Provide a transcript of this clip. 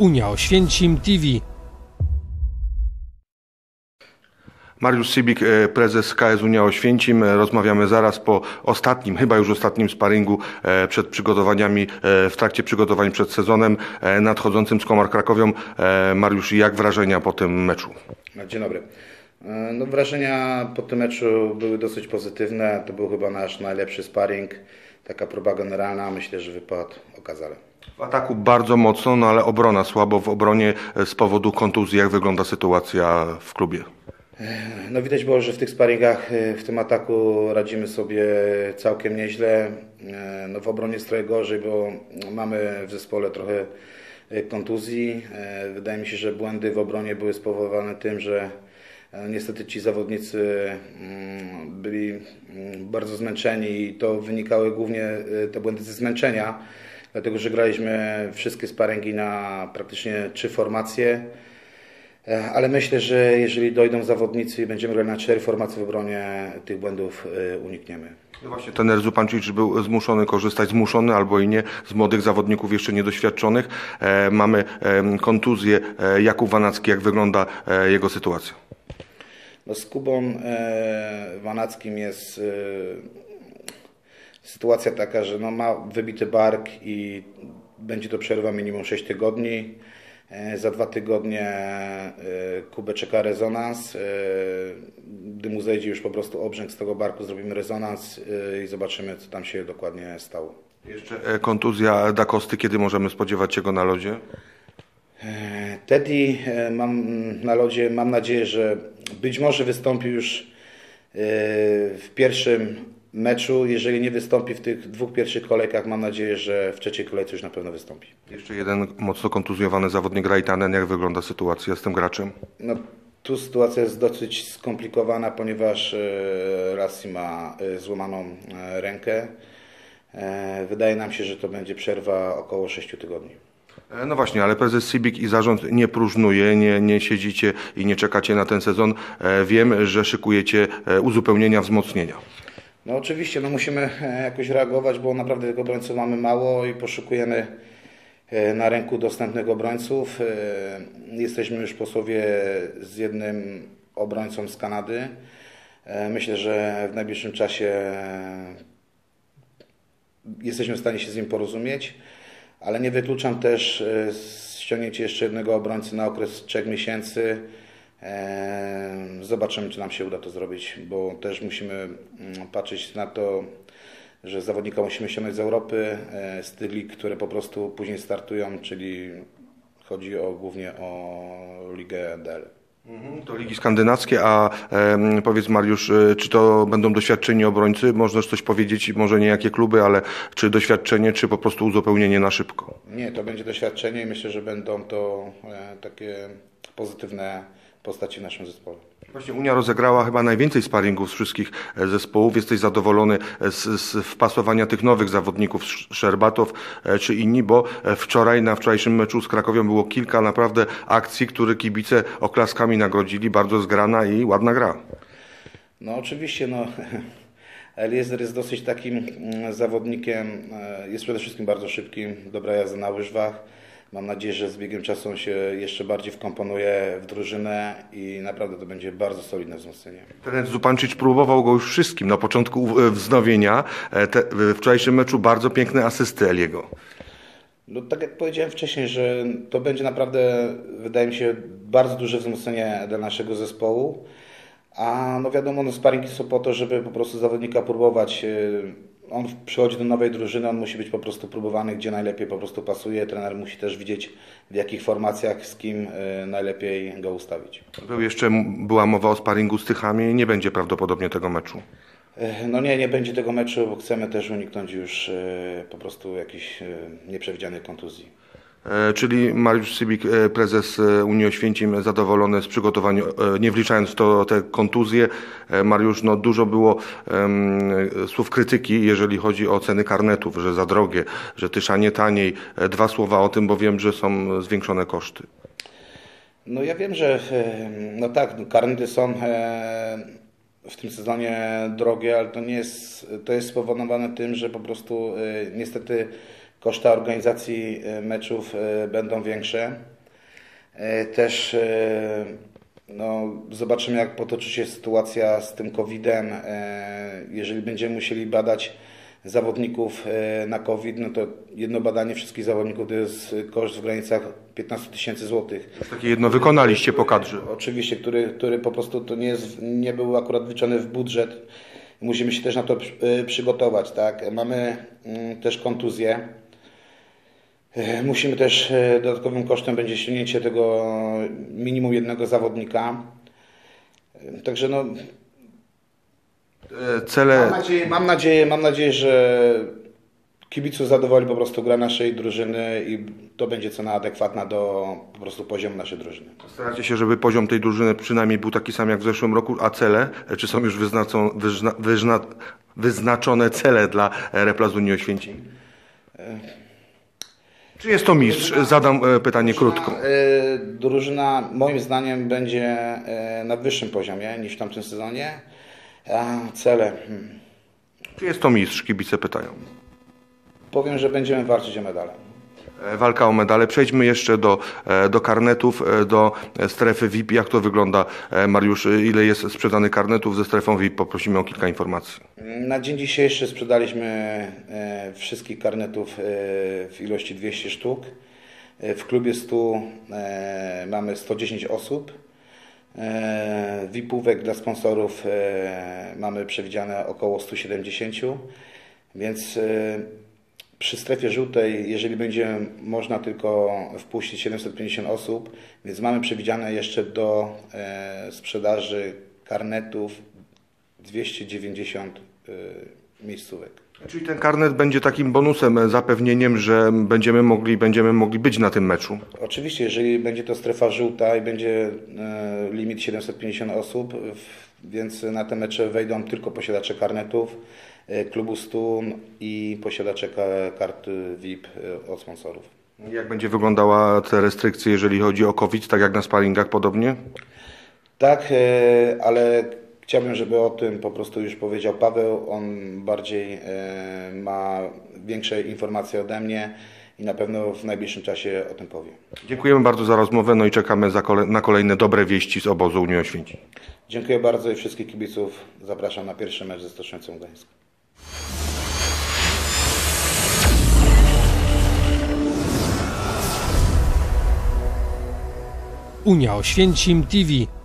Unia Oświęcim TV. Mariusz Sibik, prezes KS Unia Oświęcim. Rozmawiamy zaraz po ostatnim, chyba już ostatnim sparingu przed przygotowaniami, w trakcie przygotowań przed sezonem nadchodzącym z Komar Krakowią. Mariusz, jak wrażenia po tym meczu? Dzień dobry. No, wrażenia po tym meczu były dosyć pozytywne. To był chyba nasz najlepszy sparring. Taka próba generalna, myślę, że wypadł okazale. W ataku bardzo mocno, no ale obrona słabo w obronie z powodu kontuzji. Jak wygląda sytuacja w klubie? No widać było, że w tych sparingach, w tym ataku radzimy sobie całkiem nieźle. No w obronie jest trochę gorzej, bo mamy w zespole trochę kontuzji. Wydaje mi się, że błędy w obronie były spowodowane tym, że niestety ci zawodnicy byli bardzo zmęczeni i to wynikały głównie te błędy ze zmęczenia, dlatego że graliśmy wszystkie sparingi na praktycznie 3 formacje. Ale myślę, że jeżeli dojdą zawodnicy i będziemy grali na 4 formacje w obronie, tych błędów unikniemy. No właśnie, trener Zupancic był zmuszony albo i nie, z młodych zawodników jeszcze niedoświadczonych. Mamy kontuzję. Jakub Wanacki, jak wygląda jego sytuacja? No z Kubą Wanackim jest sytuacja taka, że no ma wybity bark i będzie to przerwa minimum 6 tygodni. Za 2 tygodnie Kubę czeka rezonans. Gdy mu zejdzie już po prostu obrzęk z tego barku, zrobimy rezonans i zobaczymy, co tam się dokładnie stało. Jeszcze kontuzja Da Costy. Kiedy możemy spodziewać się go na lodzie? Teddy mam na lodzie. Mam nadzieję, że być może wystąpi już w pierwszym meczu. Jeżeli nie wystąpi w tych 2 pierwszych kolejkach, mam nadzieję, że w 3. kolejce już na pewno wystąpi. Jeszcze jeden mocno kontuzjowany zawodnik Raitanen. Jak wygląda sytuacja z tym graczem? No, tu sytuacja jest dosyć skomplikowana, ponieważ Rassi ma złamaną rękę. Wydaje nam się, że to będzie przerwa około 6 tygodni. No właśnie, ale prezes Sibik i zarząd nie próżnuje, nie siedzicie i nie czekacie na ten sezon. Wiem, że szykujecie uzupełnienia, wzmocnienia. No oczywiście, no musimy jakoś reagować, bo naprawdę tych obrońców mamy mało i poszukujemy na rynku dostępnych obrońców. Jesteśmy już po słowie z jednym obrońcą z Kanady. Myślę, że w najbliższym czasie jesteśmy w stanie się z nim porozumieć, ale nie wykluczam też ściągnięcia jeszcze jednego obrońcy na okres 3 miesięcy. Zobaczymy, czy nam się uda to zrobić, bo też musimy patrzeć na to, że zawodnika musimy ściągnąć z Europy, z tych lig, które po prostu później startują, czyli chodzi głównie o ligę DL. To ligi skandynawskie, a powiedz Mariusz, czy to będą doświadczeni obrońcy? Możesz coś powiedzieć, może nie jakie kluby, ale czy doświadczenie, czy po prostu uzupełnienie na szybko? Nie, to będzie doświadczenie i myślę, że będą to takie pozytywne postaci w naszym zespole. Właśnie Unia rozegrała chyba najwięcej sparingów z wszystkich zespołów. Jesteś zadowolony z wpasowania tych nowych zawodników, Szczerbatow czy inni, bo na wczorajszym meczu z Krakowią było kilka naprawdę akcji, które kibice oklaskami nagrodzili. Bardzo zgrana i ładna gra. No oczywiście, no Eliezer jest dosyć takim zawodnikiem, jest przede wszystkim bardzo szybkim, dobra jazda na łyżwach. Mam nadzieję, że z biegiem czasu on się jeszcze bardziej wkomponuje w drużynę i naprawdę to będzie bardzo solidne wzmocnienie. Trener Zupancic próbował go już wszystkim. Na początku wznowienia, w wczorajszym meczu bardzo piękne asysty Eliego. No, tak jak powiedziałem wcześniej, że to będzie naprawdę, wydaje mi się, bardzo duże wzmocnienie dla naszego zespołu. A no wiadomo, no sparingi są po to, żeby po prostu zawodnika próbować. On przychodzi do nowej drużyny, on musi być po prostu próbowany, gdzie najlepiej po prostu pasuje. Trener musi też widzieć, w jakich formacjach, z kim najlepiej go ustawić. Była mowa o sparingu z Tychami, nie będzie prawdopodobnie tego meczu. No nie będzie tego meczu, bo chcemy też uniknąć już po prostu jakichś nieprzewidzianych kontuzji. Czyli Mariusz Sibik, prezes Unii Oświęcim, zadowolony z przygotowań, nie wliczając w to te kontuzje. Mariusz, no dużo było słów krytyki, jeżeli chodzi o ceny karnetów, że za drogie, że Tyszanie taniej. 2 słowa o tym, bo wiem, że są zwiększone koszty. No ja wiem, że no tak, karnety są w tym sezonie drogie, ale to jest spowodowane tym, że po prostu niestety koszty organizacji meczów będą większe. Też no, zobaczymy, jak potoczy się sytuacja z tym COVID-em. Jeżeli będziemy musieli badać zawodników na COVID, no to jedno badanie wszystkich zawodników to jest koszt w granicach 15 000 złotych. Takie jedno wykonaliście po kadrze. Oczywiście, który po prostu to nie był akurat wliczony w budżet. Musimy się też na to przygotować, tak? Mamy też kontuzję. Musimy też, dodatkowym kosztem będzie ściągnięcie tego minimum jednego zawodnika. Także no, Cele... mam nadzieję, że kibiców zadowoli po prostu gra naszej drużyny i to będzie cena adekwatna do po prostu poziomu naszej drużyny. Staracie się, żeby poziom tej drużyny przynajmniej był taki sam jak w zeszłym roku, a cele? Czy są już wyznaczone cele dla Replazu Unii Oświęcim? Czy jest to mistrz? Zadam pytanie krótko. Drużyna moim zdaniem będzie na wyższym poziomie niż w tamtym sezonie. A cele? Czy jest to mistrz? Kibice pytają. Powiem, że będziemy walczyć o medale. Walka o medale. Przejdźmy jeszcze do karnetów, do strefy VIP. Jak to wygląda, Mariusz? Ile jest sprzedanych karnetów ze strefą VIP? Poprosimy o kilka informacji. Na dzień dzisiejszy sprzedaliśmy wszystkich karnetów w ilości 200 sztuk. W klubie 100 mamy 110 osób. VIP-ówek dla sponsorów mamy przewidziane około 170, więc przy strefie żółtej, jeżeli będzie można tylko wpuścić 750 osób, więc mamy przewidziane jeszcze do sprzedaży karnetów 290 miejscówek. Czyli ten karnet będzie takim bonusem, zapewnieniem, że będziemy mogli być na tym meczu. Oczywiście, jeżeli będzie to strefa żółta i będzie limit 750 osób, więc na te mecze wejdą tylko posiadacze karnetów klubu 100 i posiadacze kart VIP od sponsorów. Jak będzie wyglądała te restrykcje, jeżeli chodzi o COVID, tak jak na sparingach podobnie? Tak, ale chciałbym, żeby o tym po prostu już powiedział Paweł. On bardziej ma większe informacje ode mnie i na pewno w najbliższym czasie o tym powie. Dziękujemy bardzo za rozmowę, no i czekamy na kolejne dobre wieści z obozu Unii Oświęcim. Dziękuję bardzo i wszystkich kibiców zapraszam na pierwszy mecz ze Stocznicą Gdańsk. Unia Oświęcim TV.